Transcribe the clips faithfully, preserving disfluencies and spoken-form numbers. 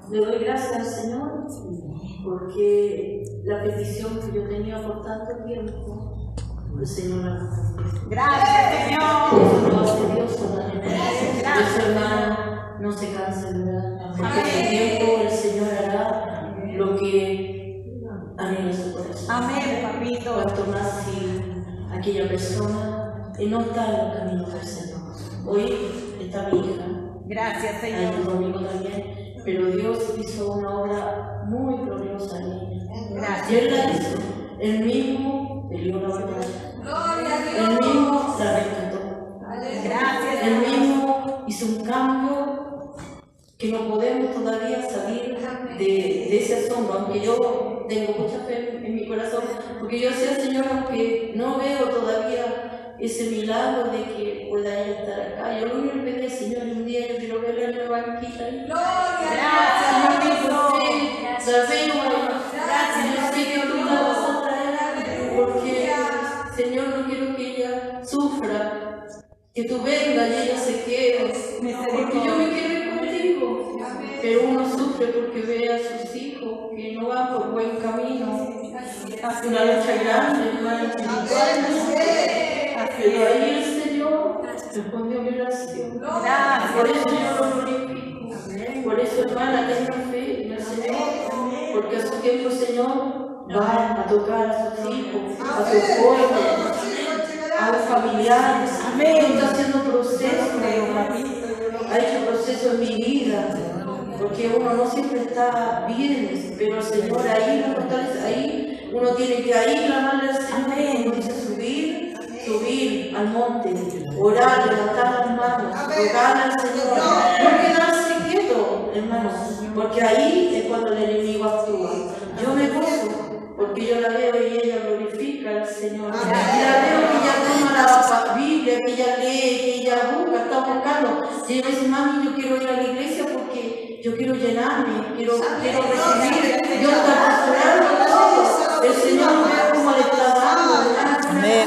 Le doy gracias al Señor porque la petición que yo tenía por tanto tiempo, el Señor la contestó. Gracias, Señor. Eso lo hace Dios solamente. Dios, hermano, no se cansa de orar. Porque en el tiempo el Señor hará lo que anhela su corazón. Amén, papito. Cuanto más si aquella persona que no está en los caminos del Señor. Hoy está mi hija. Gracias, Señor. Hay tu amigo también. Pero Dios hizo una obra muy gloriosa en ella. Gracias. Y Él la hizo. Él mismo peleó la batalla. Él mismo la rescató. Gracias. Él mismo hizo un cambio que no podemos todavía salir de, de ese asombro, aunque yo tengo mucha fe en mi corazón, porque yo sé, Señor, aunque no veo todavía ese milagro de que pueda ella estar acá. Yo lo único que pedí, Señor, un día yo quiero verla en la banquita. Gracias, papito. Gracias, yo sé que tú la vas a traer, porque, Señor, no quiero que ella sufra, que tú vengas y ella se quede, porque yo me quiero ir contigo. Pero uno sufre porque ve a sus hijos que no van por buen camino. Hace una lucha grande, hermano espiritual. Pero ahí el Señor respondió mi oración. Por eso yo lo glorifico. Por eso, hermana, tenga fe en el Señor. Porque a su tiempo el Señor va a tocar a sus hijos, a sus jóvenes, a los familiares. Amén. Está haciendo proceso, ha hecho proceso en mi vida. Porque uno no siempre está bien, pero el Señor ahí lo fortalece, ahí uno tiene que ahí clamarle al Señor. Uno dice subir, subir al monte, orar, levantar las manos, rogar al Señor. No quedarse quieto, hermanos, porque ahí es cuando el enemigo actúa. Yo me gozo, porque yo la veo y ella glorifica al Señor. Y la veo que ella toma la Biblia, que ella lee, que ella busca, está buscando. Y ella me dice, mami, yo quiero ir a la iglesia porque yo quiero llenarme, quiero, quiero recibir, Dios está restaurando. El Señor ve cómo le está dando. Amén.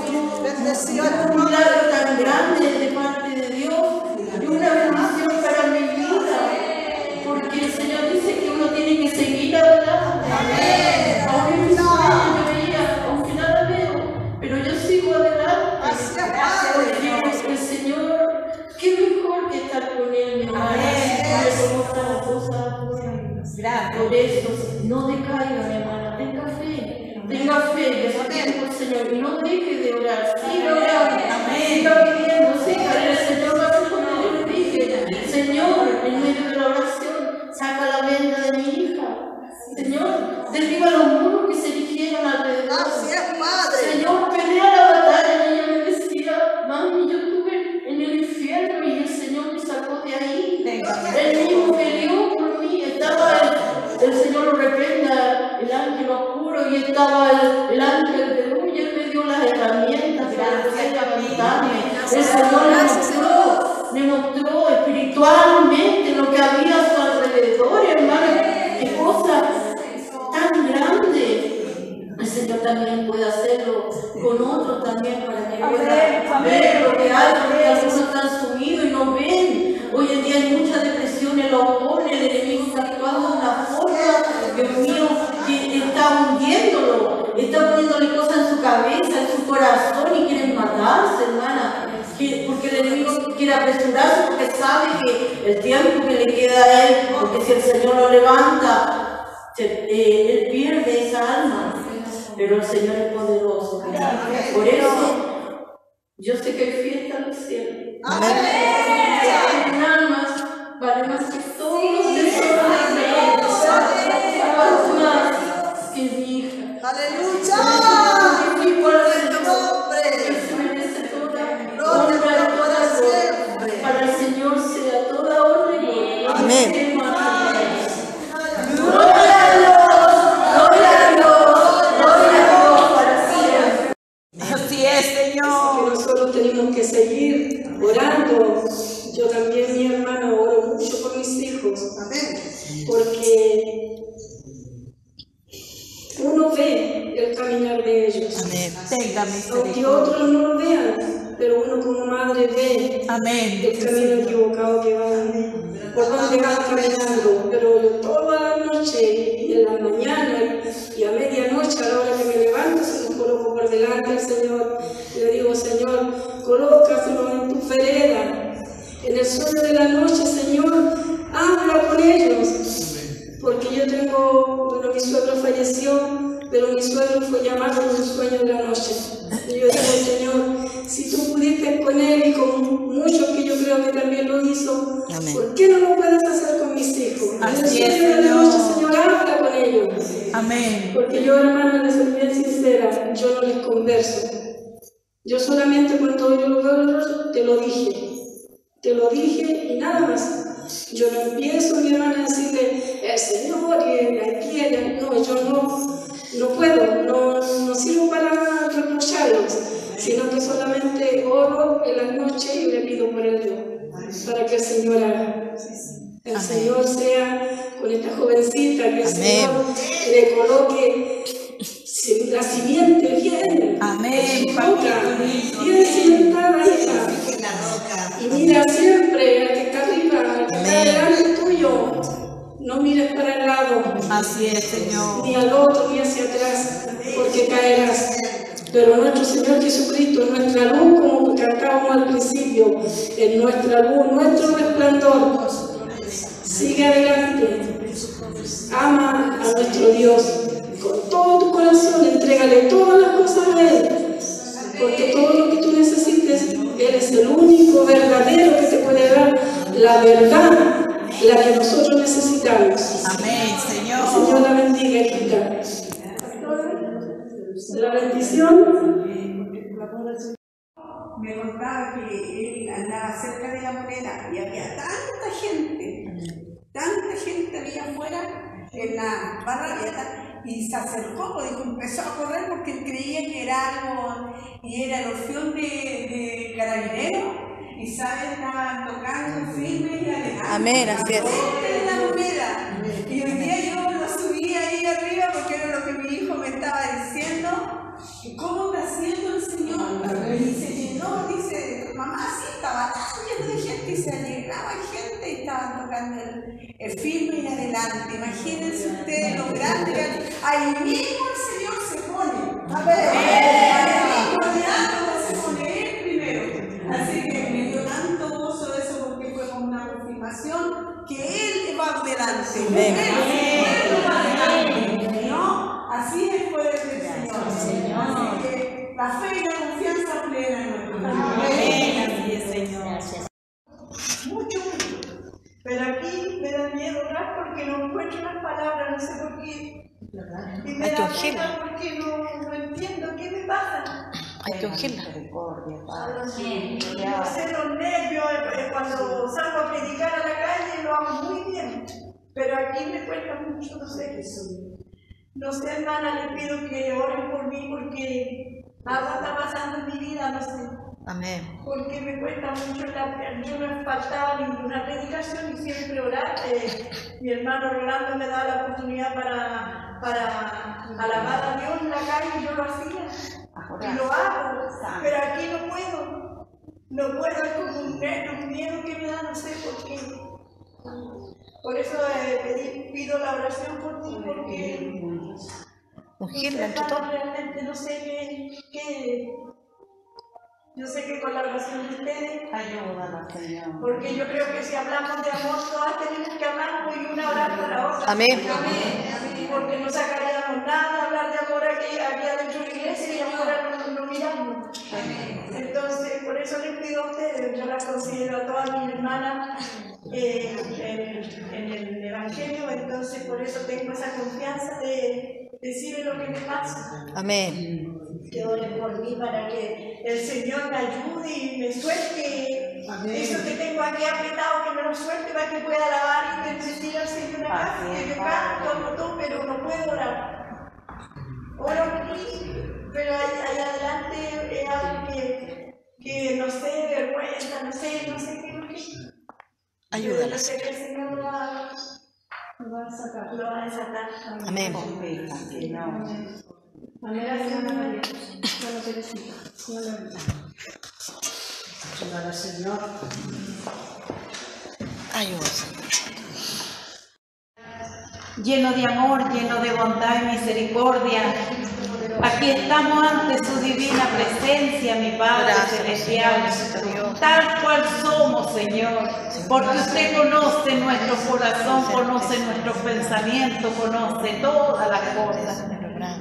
Un milagro tan grande de parte de Dios y una bendición para mi vida. Porque el Señor dice que uno tiene que seguir adelante. Amén. Aunque mi sueño yo veía, aunque nada veo, pero yo sigo adelante. Porque el Señor, qué mejor que estar con Él, mi hermana. Por eso, no decaiga, mi hermana, tenga fe, tenga fe, que su tiempo el Señor, y no deje de orar, siga orando, siga pidiendo, siga, el Señor va a hacer como yo le dije. Señor, en medio de la oración, saca la venda de mi hija. Señor, derriba los muros que se erigieron alrededor. Señor, pelea la batalla. Y ella me decía, mami, yo estuve en el infierno y el Señor me sacó de ahí. Él mismo peleó por mí. Estaba el, el Señor lo reprenda, el ángel oscuro, y estaba el, el ángel de luz, y Él me dio las herramientas para poder levantarme. El Señor me mostró, me mostró espiritualmente lo que había a su alrededor, hermano. Qué cosa tan grande. El Señor también puede hacerlo con otros también para que puedan ver lo que hay, porque algunos están sumidos y no ven. Hoy en día hay mucha depresión en los jóvenes, el enemigo está actuando de una forma, Dios mío, que está hundiéndolo, está poniéndole cosas en su cabeza, en su corazón, y quieren matarse, hermana. Que, porque el enemigo quiere apresurarse, porque sabe que el tiempo que le queda a él, porque si el Señor lo levanta, se, eh, él pierde esa alma. Pero el Señor es poderoso. Por eso, yo sé que hay fiesta en el cielo. Amén. Almas vale más que todos los tesoros de Dios. Más que mi hija. Aleluya. Glorifico al nombre. Él se merece toda honra y toda gloria. Para el Señor sea toda honra y gloria. Amén. Gloria a Dios. Gloria a Dios. Gloria a Dios para siempre. Así es, Señor. Que nosotros tenemos que seguir orando. Yo también, mi hermano, oro mucho por mis hijos. Amén. Porque uno ve el caminar de ellos. Amén. Tenga Aunque otros no lo vean, pero uno como madre ve Amén. el camino equivocado que van, por donde van caminando. Pero pero mi suegro fue llamado en un sueño de la noche. Y yo digo, Señor, si tú pudiste con él y con muchos que yo creo que también lo hizo, Amén. ¿por qué no lo puedes hacer con mis hijos? Así en el es, sueño de la Señor. noche, Señor, habla con ellos. Amén. Porque yo, hermano, les soy bien sincera, yo no les converso. Yo solamente cuando yo lo veo, te lo dije. Te lo dije y nada más. Yo no empiezo, mi hermana, a decirle, el Señor, y aquí, y no, yo no, no puedo, no, no sirvo para reprocharlos, sino que solamente oro en la noche y le pido por el Dios, para que el Señor haga. El Amén. Señor sea con esta jovencita, que el Amén. Señor le coloque la simiente bien. Amén, en su papito boca, lindo. bien cimentada, hija. Y mira siempre al que está arriba, al que está delante tuyo. No mires para el lado, Así es, Señor. ni al otro, ni hacia atrás, porque caerás. Pero nuestro Señor Jesucristo es nuestra luz, como cantábamos al principio, es nuestra luz, nuestro resplandor. Sigue adelante. Ama a nuestro Dios con todo tu corazón, entrégale todas las cosas a Él, porque todo lo que tú necesites, Él es el único verdadero que te puede dar la verdad, la que nosotros necesitamos. Amén, El Señor. Señor la bendiga, hijita. La bendición. Me contaba que él andaba cerca de la moneda y había tanta gente, tanta gente había afuera en la barra abierta, y se acercó, pues, dijo, empezó a correr porque él creía que era algo, y era el orfeón de, de Carabineros, y sabe, estaban tocando firme y adelante. Amén, así es. De la moneda. Y hoy día yo lo subí ahí arriba porque era lo que mi hijo me estaba diciendo. ¿Cómo está haciendo el Señor? Y se llenó, dice, mamá, sí, estaba tan lleno de gente y se llegaba gente y estaban tocando el, el firme y adelante. Imagínense ustedes lo grande que hay. Ahí mismo el Señor se pone. A ver, ahí mismo adelante se pone él primero. Así que me dio tanto gozo eso porque fue como una confirmación que Él va adelante. Amén. Él, él va adelante. ¿No? Así es el poder del Señor. Así que la fe y la confianza plena en nuestro Dios. Amén, así es, Señor. Mucho, mucho. Pero aquí me da miedo orar porque no encuentro las palabras, no sé por qué. Y me Hay que da ungirla. pena porque no, no entiendo qué me pasa. Hay que ungirla. No sé, los nervios, eh, cuando salgo a predicar a la calle lo hago muy bien, pero aquí me cuesta mucho, no sé qué soy. No sé, hermana, les pido que oren por mí porque algo está pasando en mi vida, no sé. Amén. Porque me cuesta mucho, la, yo no me faltaba ninguna predicación y siempre orar. Eh, mi hermano Rolando me da la oportunidad para, para alabar a Dios en la calle y yo lo hacía. Y lo hago, pero aquí no puedo. No puedo, es como un, un miedo que me da, no sé por qué. Por eso eh, pedí, pido la oración por ti, porque Ungirla entre no sé, todos. realmente no sé qué, qué. Yo sé que con la oración de ustedes, Ayúdala, Señor. porque yo creo que si hablamos de amor, todas tenemos que hablar y una orar por la otra. Amén. Amén. Porque no sacaríamos nada de hablar de amor aquí, aquí adentro de la iglesia y afuera no, no miramos. Amén. Entonces, por eso les pido a ustedes, yo las considero a todas mis hermanas eh, en, en el Evangelio, entonces por eso tengo esa confianza de decirle lo que me pasa. Amén. Que oren por mí para que el Señor me ayude y me suelte. Amén. Eso que tengo aquí apretado, que me lo suelte para que pueda alabar y bendecir al Señor acá. Que yo canto como tú, pero no puedo orar. Oro aquí, pero allá adelante es algo que, que no sé, vergüenza, no sé, no sé qué, no sé. Ayúdala. Yo sé que el Señor lo va, lo va a sacar. Lo va a sacar. Amén. Amén. Gracias, Ana María. Bueno, Teresita. Ayúdala, Señor. Ayúdala, Señor. Lleno de amor, lleno de bondad y misericordia, aquí estamos ante su divina presencia, mi Padre celestial, tal cual somos, Señor, porque usted conoce nuestro corazón, conoce nuestros pensamientos, conoce todas las cosas.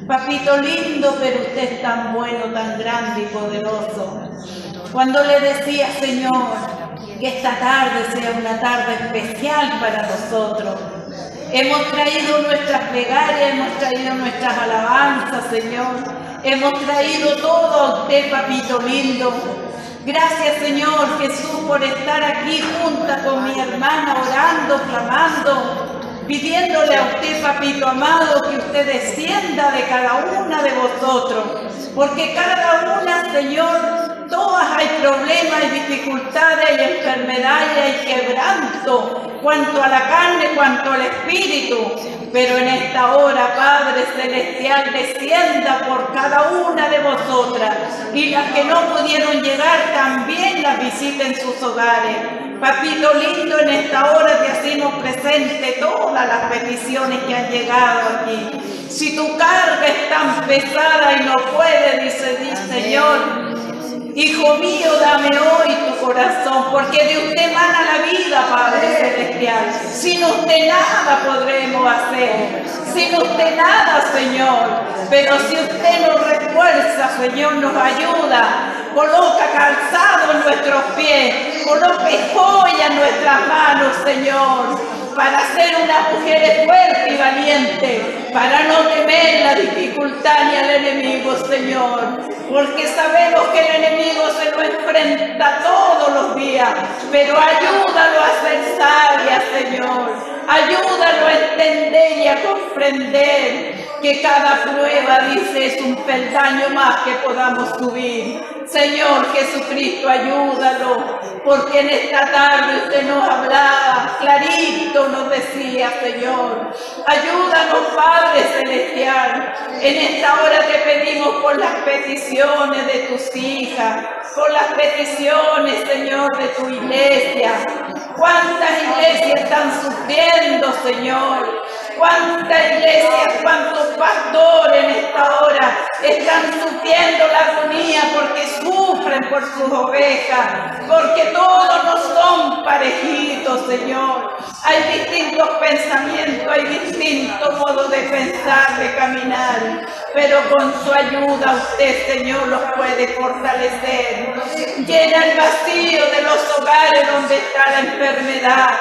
Papito lindo, pero usted es tan bueno, tan grande y poderoso. Cuando le decía, Señor, que esta tarde sea una tarde especial para nosotros. Hemos traído nuestras plegarias, hemos traído nuestras alabanzas, Señor. Hemos traído todo a usted, papito lindo. Gracias, Señor Jesús, por estar aquí junta con mi hermana, orando, clamando, pidiéndole a usted, papito amado, que usted descienda de cada una de vosotros. Porque cada una, Señor, todas hay problemas, hay dificultades, hay enfermedades, hay quebranto, cuanto a la carne, cuanto al espíritu. Pero en esta hora, Padre Celestial, descienda por cada una de vosotras, y las que no pudieron llegar también las visiten en sus hogares. Papito lindo, en esta hora te hacemos presente todas las peticiones que han llegado aquí. Si tu carga es tan pesada y no puede, dice el Señor, hijo mío, dame hoy tu corazón, porque de usted emana la vida, Padre Celestial. Sin usted nada podremos hacer, sin usted nada, Señor. Pero si usted nos refuerza, Señor, nos ayuda, coloca calzado en nuestros pies, coloque joya en nuestras manos, Señor, para ser unas mujeres fuertes y valientes, para no temer la dificultad ni al enemigo, Señor, porque sabemos que el enemigo se lo enfrenta todos los días, pero ayúdalo a ser sabia, Señor, ayúdalo a entender y a comprender que cada prueba, dice, es un peldaño más que podamos subir. Señor Jesucristo, ayúdalo, porque en esta tarde usted nos hablaba, clarito nos decía, Señor. Ayúdanos, Padre Celestial. En esta hora te pedimos por las peticiones de tus hijas, por las peticiones, Señor, de tu iglesia. ¿Cuántas iglesias están sufriendo, Señor? ¿Cuántas iglesias, cuántos pastores en esta hora están sufriendo la agonía porque sufren por sus ovejas? Porque todos no son parejitos, Señor. Hay distintos pensamientos, hay distintos modos de pensar, de caminar. Pero con su ayuda usted, Señor, los puede fortalecer. Llena el vacío de los hogares donde está la enfermedad.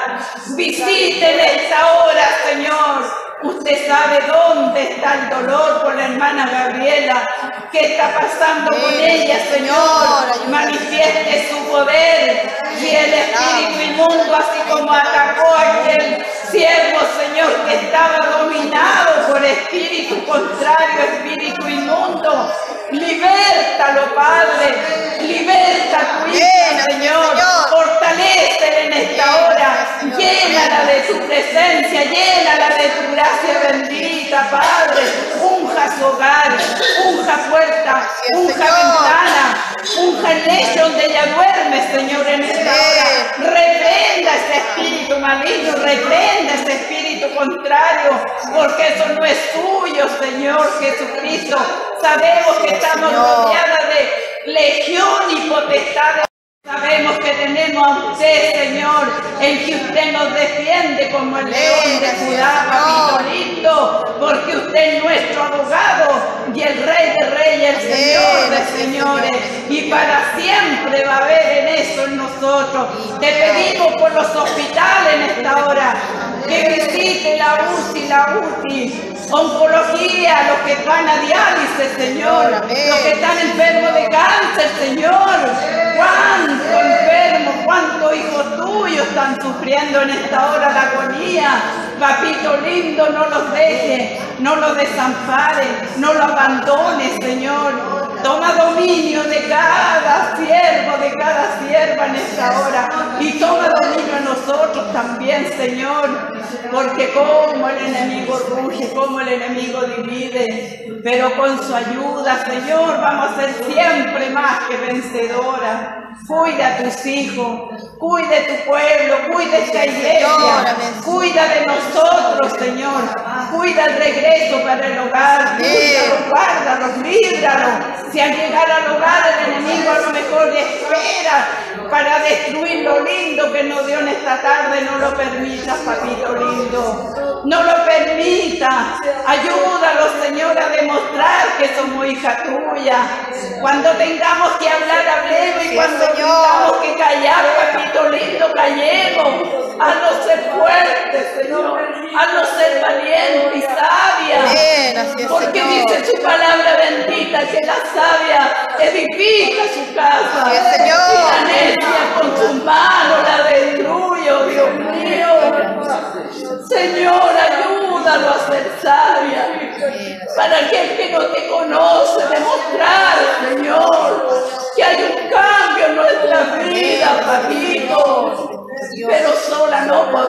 Visiten esta hora, Señor. Usted sabe dónde está el dolor por la hermana Gabriela. ¿Qué está pasando con ella, Señor? Manifieste su poder. Y el espíritu inmundo, así como atacó a aquel siervo, Señor, que estaba dominado por espíritu contrario, espíritu inmundo. Libértalo, Padre. Liberta a tu hija, Señor. Fortalécela en esta hora. Llénala de tu presencia. Llénala de tu gracia bendita, Padre. Unja su hogar. Unja puerta. Unja ventana. Unja el lecho donde ella duerme, Señor, en esta hora. Reprenda ese espíritu maligno. Reprenda ese espíritu contrario. Porque eso no es tuyo, Señor Jesucristo. Sabemos que estamos rodeadas de legión y potestades. Sabemos que tenemos a usted, Señor, en que usted nos defiende como el león de Judá, papito lindo, porque usted es nuestro abogado y el Rey de Reyes, el Señor de Señores, y para siempre va a haber en eso en nosotros. Te pedimos por los hospitales en esta hora, que visite la U C I, la U C I, oncología, los que van a diálisis, Señor, los que están enfermos de cáncer, Señor. ¿Cuántos enfermos, cuántos hijos tuyos están sufriendo en esta hora la agonía? Papito lindo, no los dejes, no los desampares, no los abandones, Señor. Toma dominio de cada siervo, de cada sierva en esta hora. Y toma dominio a nosotros también, Señor. Porque como el enemigo ruge, como el enemigo divide. Pero con su ayuda, Señor, vamos a ser siempre más que vencedoras. Cuida a tus hijos, cuida de tu pueblo, cuida de esta iglesia, cuida de nosotros, Señor. Cuida el regreso para el hogar, cuídalos, guárdalos, líbralos. Si al llegar al hogar el enemigo a lo mejor espera para destruir lo lindo que nos dio en esta tarde, no lo permitas, papito lindo. No lo permita, vida. Ayúdalos, Señor, a demostrar que somos hija tuya. Cuando tengamos que hablar, hablemos, y cuando tengamos que callar, papito lindo, callemos. Haznos ser fuertes, Señor. Haznos ser valientes y sabias. Bien, así es, Porque Señor. dice su palabra bendita que la sabia edifica su casa. Así es, Señor. Y la necia con sus manos la destruye, oh Dios mío. Señor, ayúdalo a ser sabia. Para aquel que no te conoce, demostrar, Señor, que hay un cambio en nuestra vida, papito. Pero sola no podemos.